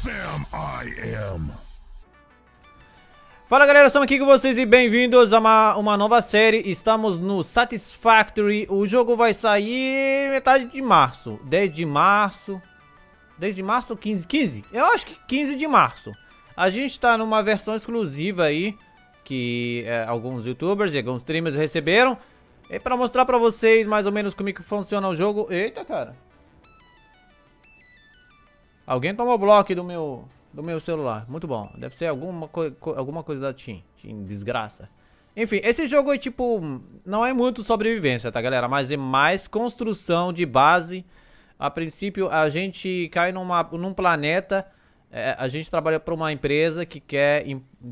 Sam I am. Fala galera, estamos aqui com vocês e bem-vindos a uma nova série. Estamos no Satisfactory. O jogo vai sair metade de março. 10 de março. 10 de março ou 15? Eu acho que 15 de março. A gente tá numa versão exclusiva aí, que alguns youtubers e alguns streamers receberam. É pra mostrar pra vocês mais ou menos como é que funciona o jogo. Eita, cara. Alguém tomou bloco do meu celular. Muito bom. Deve ser alguma coisa da Team desgraça. Enfim, esse jogo é tipo... Não é muito sobrevivência, tá galera? Mas é mais construção de base. A princípio a gente cai num planeta. A gente trabalha para uma empresa que quer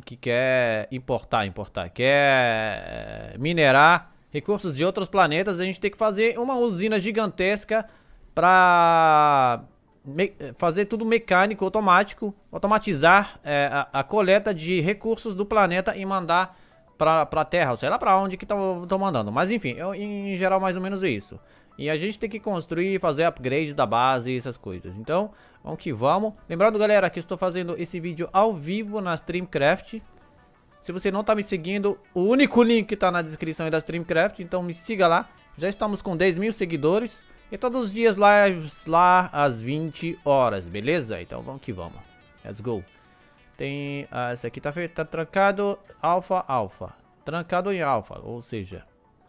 quer minerar recursos de outros planetas. A gente tem que fazer uma usina gigantesca para fazer tudo mecânico, automatizar a coleta de recursos do planeta e mandar pra Terra, sei lá pra onde que estão mandando. Mas enfim, em geral mais ou menos é isso. E a gente tem que construir, fazer upgrades da base e essas coisas. Então, vamos que vamos. Lembrando galera que estou fazendo esse vídeo ao vivo na Streamcraft. Se você não tá me seguindo, o único link tá na descrição aí da Streamcraft, então me siga lá. Já estamos com 10 mil seguidores. E todos os dias lives lá às 20 horas, beleza? Então vamos que vamos. Let's go. Tem... esse aqui tá trancado alfa. Trancado em alfa, ou seja...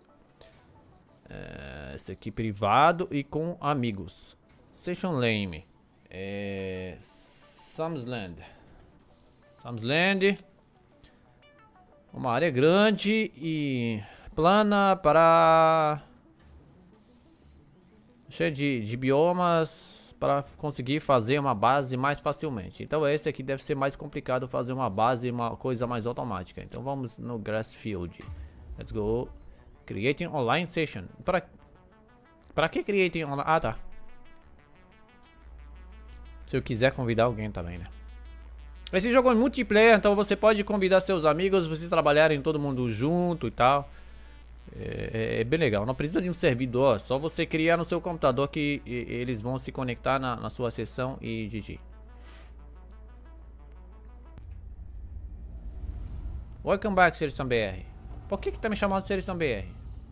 esse aqui privado e com amigos. Session Lane. Samsland. Uma área grande e plana para... cheio de biomas para conseguir fazer uma base mais facilmente. Então esse aqui deve ser mais complicado fazer uma base, uma coisa mais automática. Então vamos no Grassfield. Let's go. Creating online session. Para que creating online? Ah, tá. Se eu quiser convidar alguém também, né? Esse jogo é multiplayer, então você pode convidar seus amigos, vocês trabalharem todo mundo junto e tal. É bem legal, não precisa de um servidor, só você criar no seu computador que eles vão se conectar na sua sessão e GG. Welcome back, Serição BR. Por que tá me chamando de Serição BR?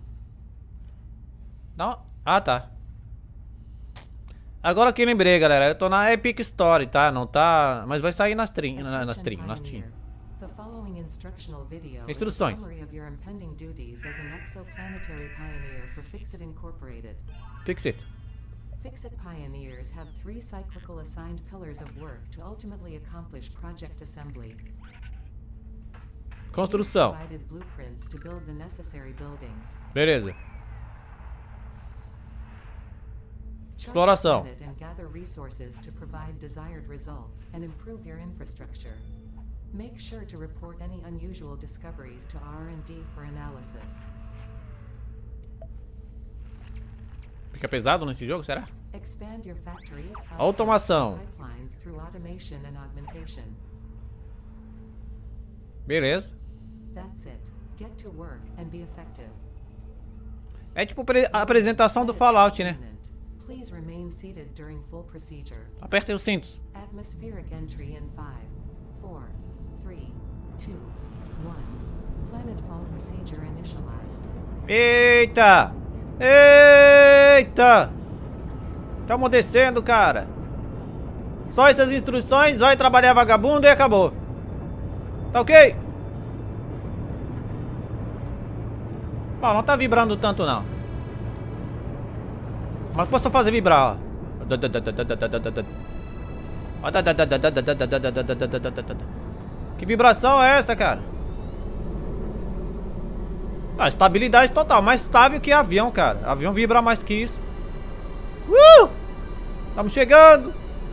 Não? Ah, tá. Agora que lembrei, galera, eu tô na Epic Story, tá? Não tá... Mas vai sair na stream. Instruções. Fix-It. Fix-It pioneers have 3 cyclical assigned pillars of work to ultimately accomplish project assembly. Construção. Blueprints to build the necessary buildings. Beleza. Exploração. And gather resources to provide desired results and improve your infrastructure. Make sure to report any unusual discoveries to R&D for analysis. Fica pesado nesse jogo, será? Expand your factories, automação. Pipelines through automation and augmentation. Beleza. That's it. Get to work and be effective. É tipo a apresentação do Fallout, né? Please remain seated during full procedure. Apertem os cintos. Atmospheric entry in 5, 4, 3, 2, 1. Planetfall procedure initialized. Eita! Eita! Estamos descendo, cara. Só essas instruções, vai trabalhar vagabundo e acabou. Tá ok? Bom, não tá vibrando tanto não. Mas posso fazer vibrar, ó. Que vibração é essa, cara? Ah, estabilidade total, mais estável que avião, cara. Avião vibra mais que isso. Estamos chegando.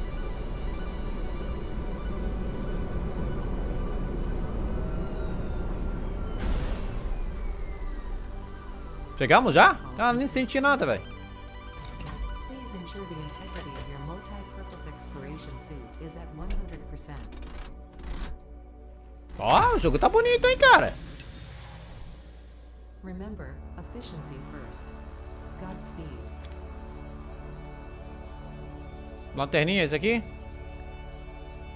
Chegamos já? Cara, nem senti nada, velho. Ó, o jogo tá bonito, hein, cara. Remember, efficiency first. Godspeed. Lanterninha, esse aqui?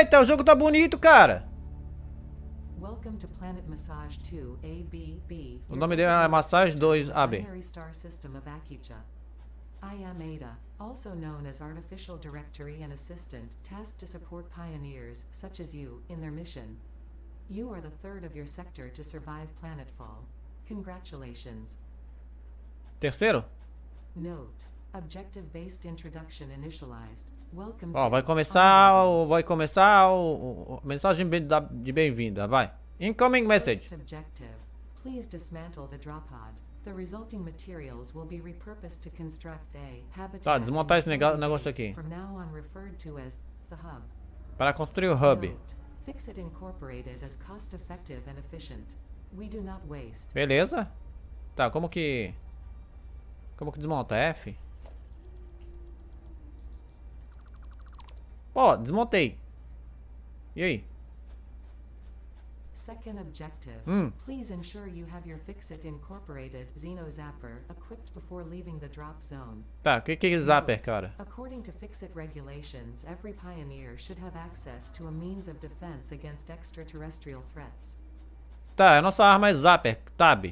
Eita, o jogo tá bonito, cara. Welcome to Planet Massage 2 ABB. O nome dele é Massage 2 AB. Binary Star System of Akicha. I am Ada, also known as Artificial Directory and Assistant, tasked to support pioneers, such as you, in their mission. You are the third of your sector to survive planetfall. Congratulations. Terceiro? Note: Objective-based introduction initialized. Welcome Ó, to vai começar o mensagem de bem-vinda, vai. Incoming message. First objective. Please dismantle the drop pod. The resulting materials will be repurposed to construct a habitat. Tá, desmontar esse and negócio base, aqui. from now on referred to as the hub. Para construir o hub. Note: Fixit Incorporated is cost-effective and efficient. We do not waste. Beleza. Tá, como que desmonta? F? Ó, desmontei. E aí? Second objective. Please ensure you have your Fixit Incorporated Xenozapper equipped before leaving the drop zone. Tá, o que é Zapper, cara? According to Fixit regulations, every pioneer should have access to a means of defense against extraterrestrial threats. Tá, a nossa arma é Zapper, Tab.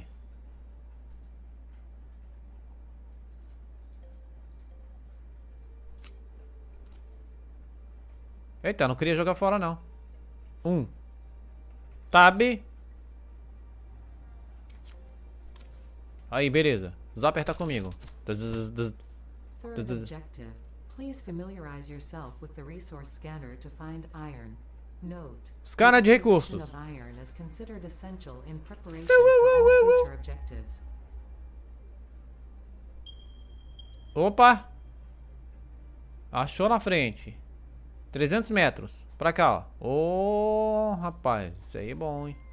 Eita, não queria jogar fora não. Tab. Aí, beleza. Zapper tá comigo. Third objective. Please familiarize yourself with the resource scanner to find iron. Note: Scanner de the acquisition recursos. of iron is considered essential in preparation for all future objectives. Opa! Achou na frente. 300 metros. Pra cá, ó. Ô, rapaz. Isso aí é bom, hein?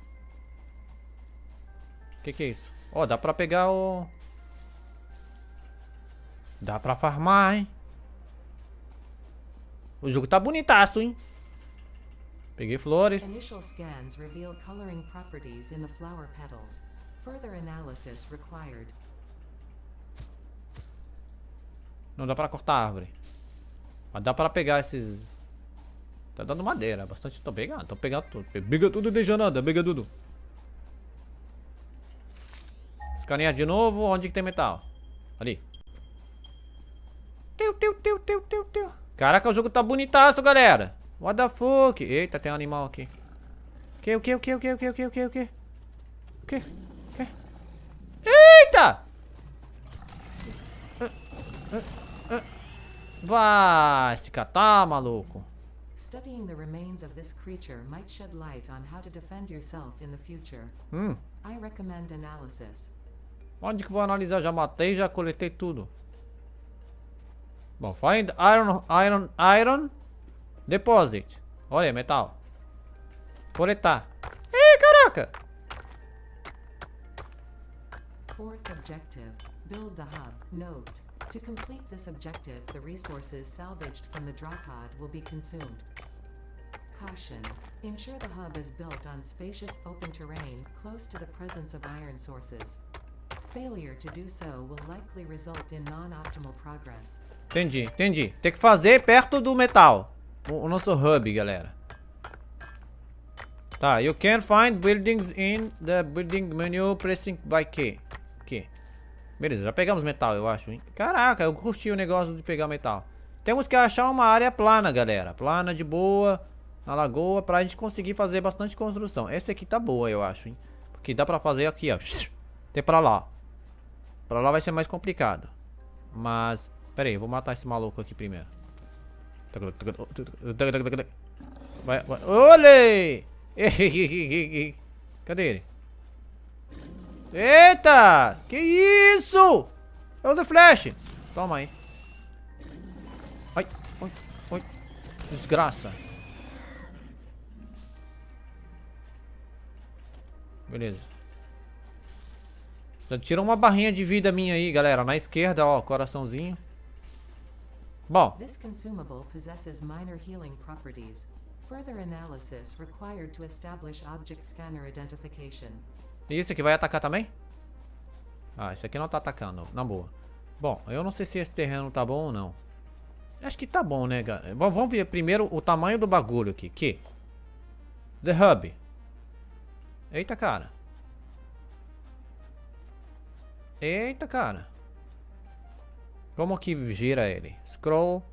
Que é isso? Ó, dá pra pegar o... Dá pra farmar, hein? O jogo tá bonitaço, hein? Peguei flores. Initial scans reveal coloring properties in the flower petals. Further analysis required. Não dá pra cortar a árvore. Mas dá pra pegar esses... Tá dando madeira, bastante. Tô pegando tudo. Pega tudo, deixa nada, pega tudo. Escanear de novo, onde que tem metal? Ali. Teu. Caraca, o jogo tá bonitaço, galera. What the fuck? Eita, tem um animal aqui. O que? Eita! Vai se catar, maluco. Studying the remains of this creature might shed light on how to defend yourself in the future. I recommend analysis. Onde que vou analisar? Já matei, já coletei tudo. Bom, find iron deposit. Olha aí, metal. Coletar. Ih, caraca! Fourth objective. Build the hub. Note: to complete this objective, the resources salvaged from the drop pod will be consumed. Caution: ensure the hub is built on spacious open terrain close to the presence of iron sources. Failure to do so will likely result in non-optimal progress. Entendi. Tem que fazer perto do metal. O nosso hub, galera. Tá, you can find buildings in the building menu pressing by key. Aqui. Beleza, já pegamos metal, eu acho, hein? Caraca, eu curti o negócio de pegar metal. Temos que achar uma área plana, galera. Plana, de boa, na lagoa, pra gente conseguir fazer bastante construção. Essa aqui tá boa, eu acho, hein? Porque dá pra fazer aqui, ó. Até pra lá. Pra lá vai ser mais complicado. Mas... Pera aí, eu vou matar esse maluco aqui primeiro. Vai. Olê! Cadê ele? Eita! Que isso? É o The Flash. Toma aí. Ai. Desgraça. Beleza. Já tira uma barrinha de vida minha aí, galera. Na esquerda, ó, coraçãozinho. Bom. This consumable possesses minor healing properties. Further analysis required to establish object scanner identification. E esse aqui vai atacar também? Ah, esse aqui não tá atacando, na boa. Bom, eu não sei se esse terreno tá bom ou não. Acho que tá bom, né, galera? Vamos ver primeiro o tamanho do bagulho aqui. The Hub. Eita, cara. Eita, cara. Como que gira ele? Scroll.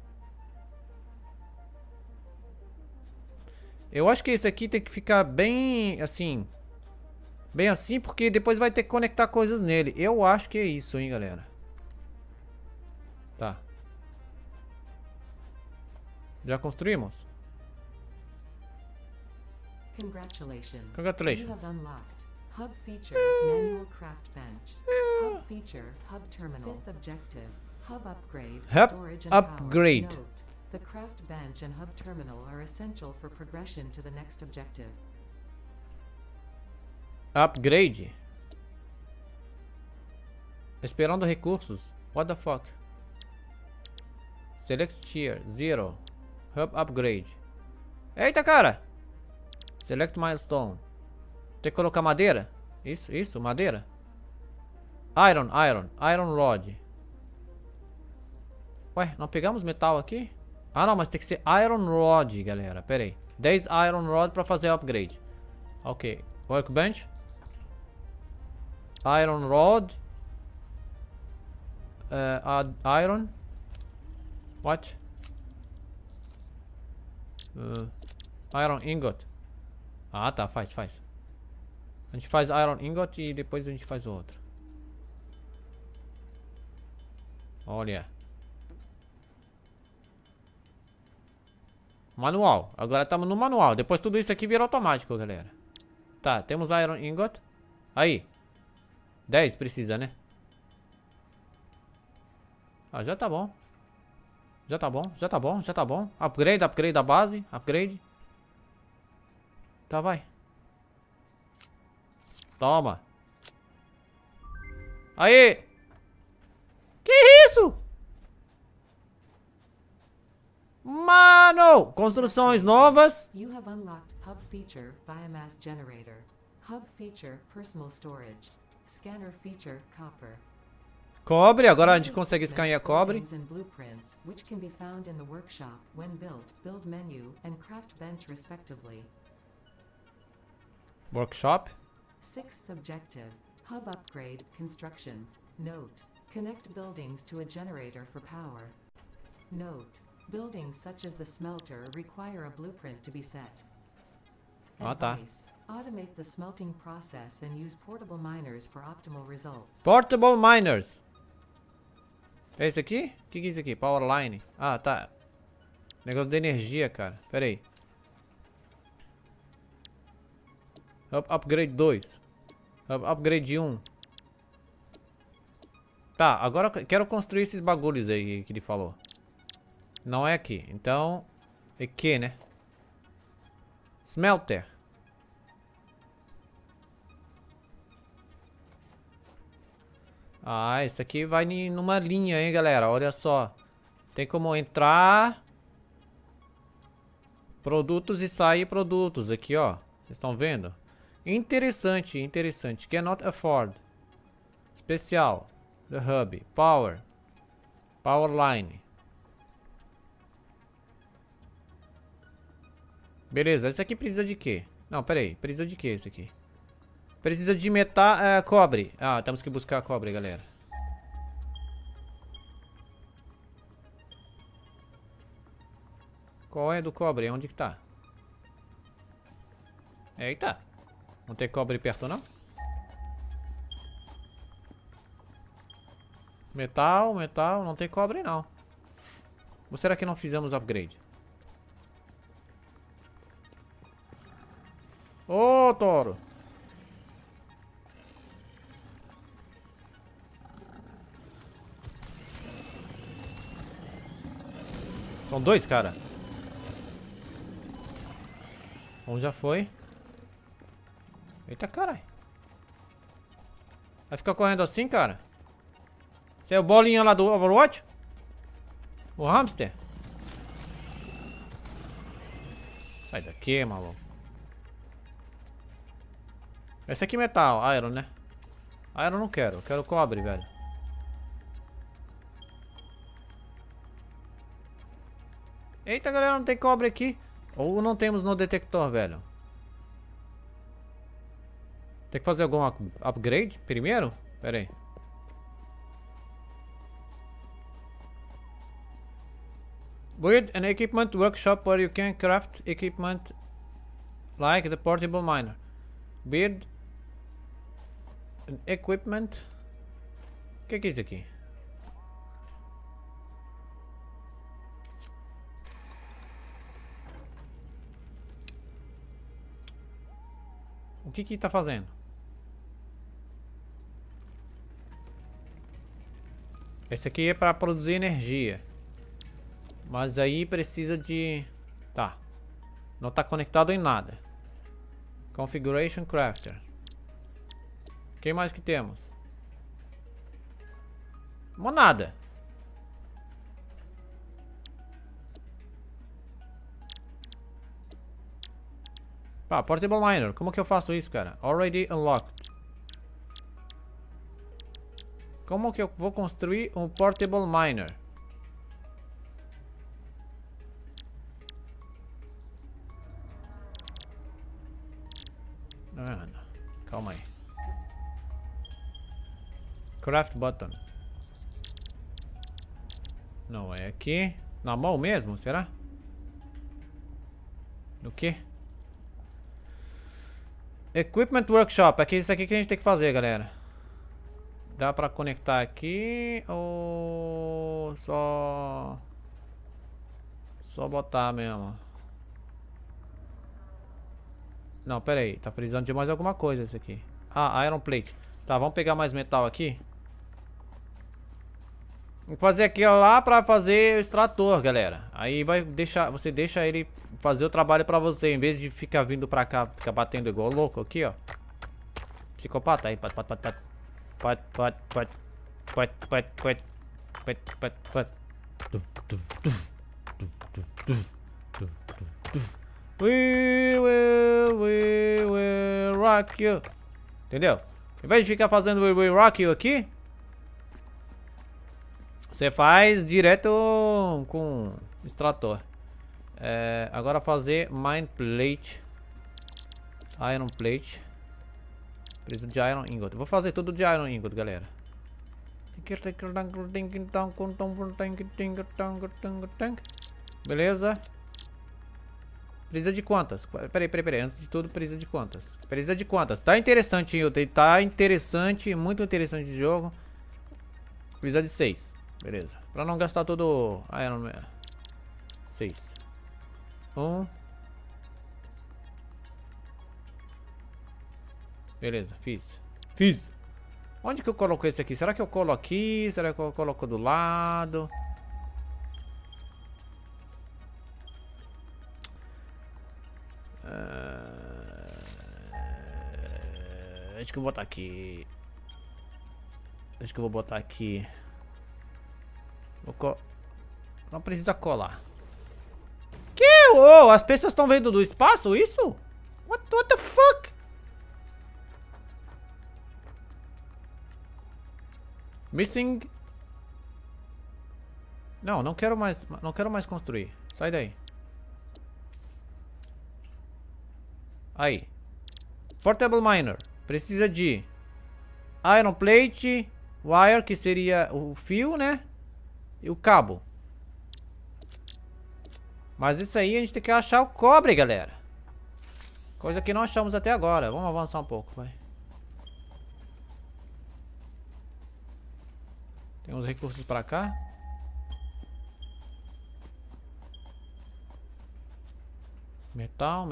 Eu acho que esse aqui tem que ficar bem assim. Bem assim, porque depois vai ter que conectar coisas nele. Eu acho que é isso, hein, galera. Tá. Já construímos? Congratulations. Congratulations. You have unlocked Hub feature manual craft bench. Hub feature hub terminal. Fifth objective hub upgrade. Hub storage and upgrade. Power. Note, the craft bench and hub terminal are essential for progression to the next objective. Upgrade. Esperando recursos. What the fuck? Select tier 0. Hub upgrade. Eita, cara. Select milestone. Tem que colocar madeira? Isso, madeira. Iron rod. Ué, não pegamos metal aqui? Ah, não, mas tem que ser iron rod, galera. Pera aí. 10 iron rod pra fazer upgrade. Ok. Workbench. Iron rod. Add iron. What? Iron ingot. Ah, tá, faz. A gente faz iron ingot e depois a gente faz o outro. Olha. Manual. Agora estamos no manual. Depois tudo isso aqui vira automático, galera. Tá, temos iron ingot. Aí. 10 precisa, né? Ah, já tá bom. Já tá bom. Upgrade da base. Upgrade. Tá, vai. Toma. Aí. Que isso? Mano! Construções novas. You have unlocked hub feature biomass generator. Hub feature personal storage. Scanner feature copper. Cobre, agora a gente consegue escanear cobre. And blueprints, which can be found in the workshop when built, build menu, and craft bench respectively. Workshop. Sixth objective, hub upgrade, construction. Note, connect buildings to a generator for power. Note, buildings such as the smelter require a blueprint to be set. Ah, tá. Advice, automate the smelting process and use portable miners for optimal results. Portable miners. É esse aqui? O que é isso aqui? Power line. Ah, tá. Negócio de energia, cara. Pera aí. Upgrade 2. Upgrade 1. Tá, agora eu quero construir esses bagulhos aí que ele falou. Não é aqui. Então, é que, né? Smelter. Ah, isso aqui vai numa linha, hein, galera. Olha só. Tem como entrar produtos e sair produtos aqui, ó. Vocês estão vendo? Interessante, interessante. Cannot afford. Especial. The hub. Power. Power line. Beleza, esse aqui precisa de quê? Não, pera aí. Precisa de quê esse aqui? Precisa de metal, cobre. Ah, temos que buscar cobre, galera. Qual é do cobre? Onde que tá? Eita. Não tem cobre perto, não? Metal. Não tem cobre, não. Ou será que não fizemos upgrade? Ô, Toro. São dois, cara. Um já foi. Eita, caralho. Vai ficar correndo assim, cara? Você é o bolinha lá do Overwatch? O hamster? Sai daqui, maluco. Esse aqui é metal, iron, né? Iron não quero, eu quero cobre, velho. Eita, galera, não tem cobre aqui. Ou não temos no detector, velho. Tem que fazer algum upgrade primeiro? Pera aí. Build an equipment workshop where you can craft equipment like the portable miner. Build an equipment. O que é isso aqui? O que tá fazendo? Esse aqui é para produzir energia. Mas aí precisa de... Tá. Não tá conectado em nada. Configuration Crafter. O que mais que temos? Nada. Pá, Portable Miner. Como que eu faço isso, cara? Already unlocked. Como que eu vou construir um Portable Miner? Calma aí. Craft button. Não é aqui. Na mão mesmo, será? Do que? Equipment Workshop. Aqui, isso aqui que a gente tem que fazer, galera. Dá pra conectar aqui ou só botar mesmo? Não, pera aí. Tá precisando de mais alguma coisa esse aqui. Ah, Iron Plate. Tá, vamos pegar mais metal aqui. Vou fazer aquilo lá pra fazer o extrator, galera. Aí vai deixar, você deixa ele fazer o trabalho pra você, em vez de ficar vindo pra cá, ficar batendo igual louco aqui, ó. Psicopata aí, pat. We will rock you. Entendeu? Em vez de ficar fazendo we will rock you aqui, você faz direto com extrator. Agora fazer mine plate. Iron plate. Precisa de iron ingot. Vou fazer tudo de iron ingot, galera. Beleza. Precisa de quantas? Peraí. Antes de tudo, precisa de quantas? Precisa de quantas? Tá interessante, tá interessante. Muito interessante esse jogo. Precisa de 6. Beleza. Pra não gastar todo Iron Man. 6. 1. Beleza, fiz. Onde que eu coloco esse aqui? Será que eu colo aqui? Será que eu coloco do lado? Acho que eu vou botar aqui. Não precisa colar. Que? Oh, as peças estão vindo do espaço, isso? What the fuck? Missing. Não quero mais construir. Sai daí. Aí. Portable Miner. Precisa de Iron Plate, Wire, que seria o fio, né? E o cabo. Mas isso aí a gente tem que achar o cobre, galera. Coisa que não achamos até agora. Vamos avançar um pouco, vai. Tem uns recursos pra cá. Metal.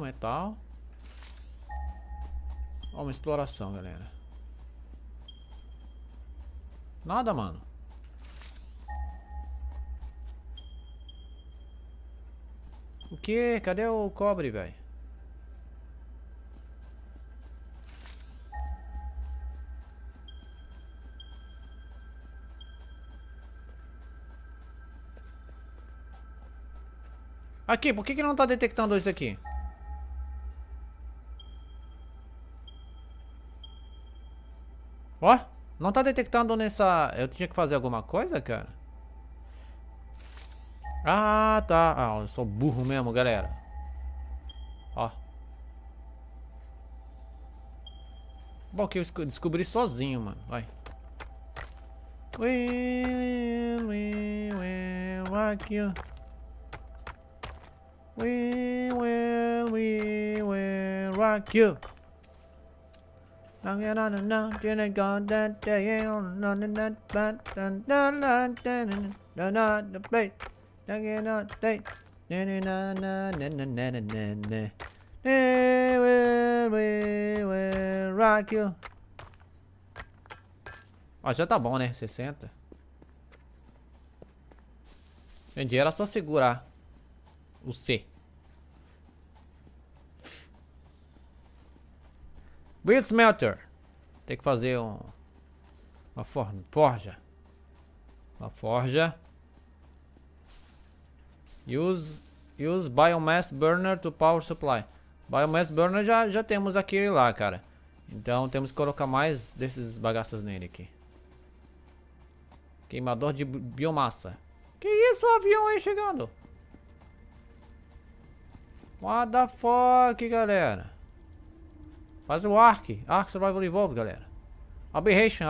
Ó, uma exploração, galera. Nada, mano. O que? Cadê o cobre, velho? Aqui, por que não tá detectando isso aqui? Ó, não tá detectando nessa... Eu tinha que fazer alguma coisa, cara? Ah, tá. Ah, eu sou burro mesmo, galera. Ó. Bom que eu descobri sozinho, mano. Vai. We will rock you. We will rock you. We will rock you. Ó, já tá bom, né? 60. Entendi, era só segurar o C. Build smelter. Tem que fazer uma forja. Uma forja. Use biomass burner to power supply. Biomass burner já temos aquele lá, cara. Então temos que colocar mais desses bagaças nele aqui. Queimador de biomassa. Que isso, o avião aí chegando? What the fuck, galera? Faz o Ark Survival Evolved, galera. Aberration.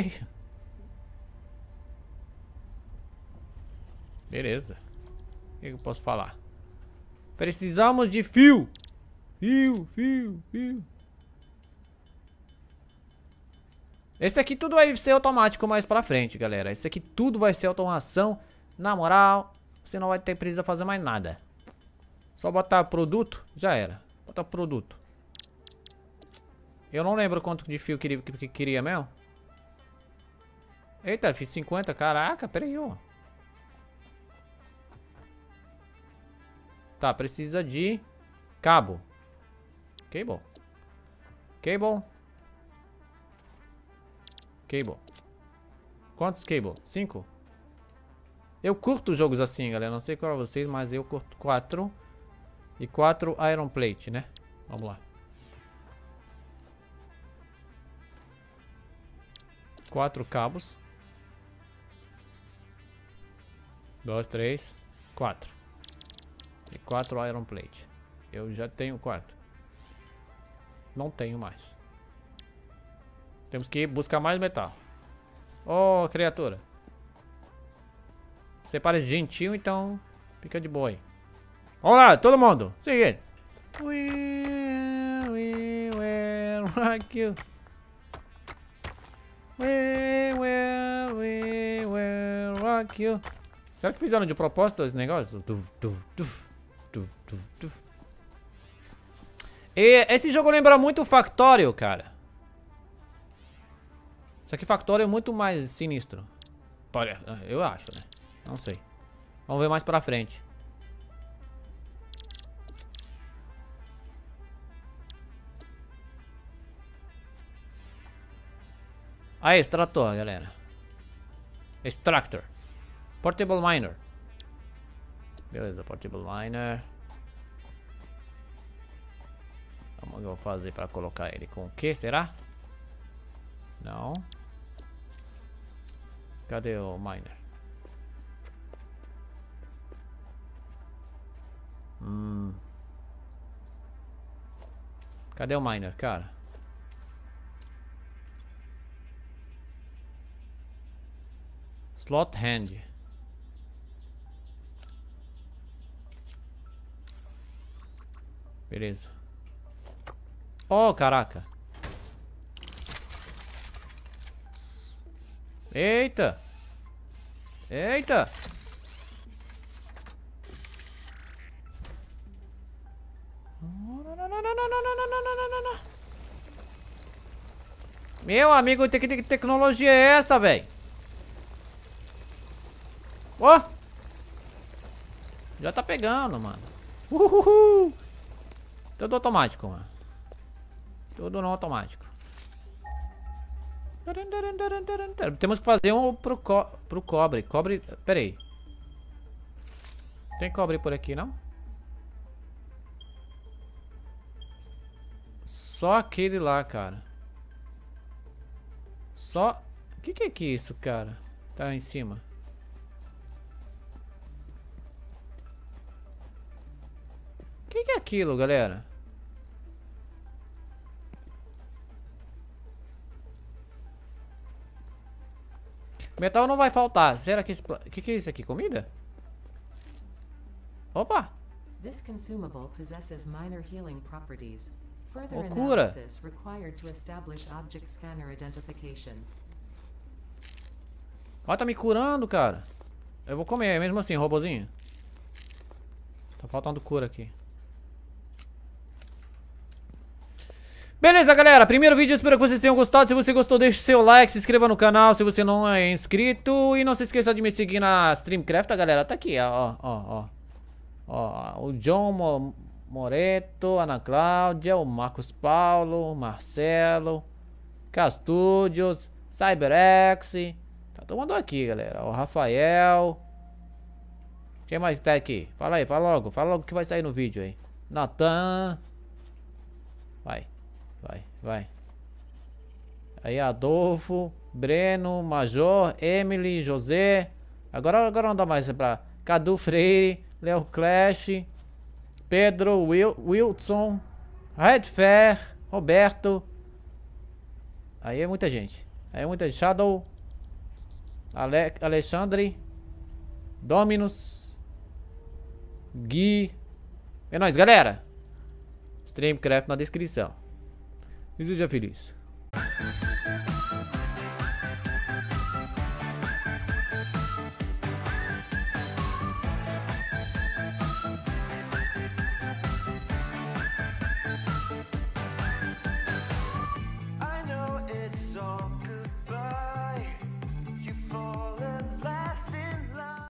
Beleza. O que eu posso falar? Precisamos de fio. Fio. Esse aqui tudo vai ser automático mais pra frente, galera. Esse aqui tudo vai ser automação. Na moral, você não vai ter precisa fazer mais nada. Só botar produto, já era. Botar produto. Eu não lembro quanto de fio que queria mesmo. Eita, fiz 50. Caraca, peraí, ó. Tá, precisa de cabo. Cable. Quantos cable? 5? Eu curto jogos assim, galera. Não sei qual é vocês, mas eu curto 4. E 4 iron plate, né? Vamos lá. 4 cabos. 2, 3, 4. E 4 iron plate. Eu já tenho 4. Não tenho mais. Temos que buscar mais metal. Oh, criatura. Você parece gentil, então fica de boa aí. Vamos lá, todo mundo. Seguinte. We will rock you. We will rock you. Será que fizeram de propósito esse negócio? E esse jogo lembra muito o Factorio, cara. Só que Factorio é muito mais sinistro. Eu acho, né? Não sei. Vamos ver mais pra frente. Aí, extrator, galera. Extractor. Portable miner. Beleza, portable miner. Vamos eu vou fazer pra colocar ele com o que, será? Não. Cadê o miner? Cadê o miner, cara? Slot hand. Beleza. Oh, caraca. Eita. Eita. Meu amigo, que tecnologia é essa, velho? Ó! Já tá pegando, mano. Uhul. Tudo automático, mano. Tudo no automático. Temos que fazer um pro cobre. Cobre... Pera aí. Tem cobre por aqui, não? Só aquele lá, cara. Só... O que é isso, cara? Tá em cima. O que é aquilo, galera? Metal não vai faltar. Será que que é isso aqui? Comida? Opa! This consumable possesses minor healing properties. Further Cura. analysis required to establish object scanner identification. Ó, tá me curando, cara. Eu vou comer, mesmo assim, robozinho. Tá faltando cura aqui. Beleza, galera. Primeiro vídeo, espero que vocês tenham gostado. Se você gostou, deixe seu like, se inscreva no canal se você não é inscrito. E não se esqueça de me seguir na Streamcraft, galera. Tá aqui, ó. O John Moreto, Ana Cláudia, o Marcos Paulo, Marcelo, Castúdios, CyberX. Tá todo mundo aqui, galera. O Rafael. Quem mais tá aqui? Fala aí, fala logo que vai sair no vídeo aí. Natan. Vai. Aí Adolfo, Breno, Major, Emily, José. Agora não dá mais pra Cadu Freire, Léo Clash, Pedro, Wilson, Redfair, Roberto. Aí é muita gente. Shadow, Alexandre, Dominus, Gui. É nóis, galera. Streamcraft na descrição. E seja feliz.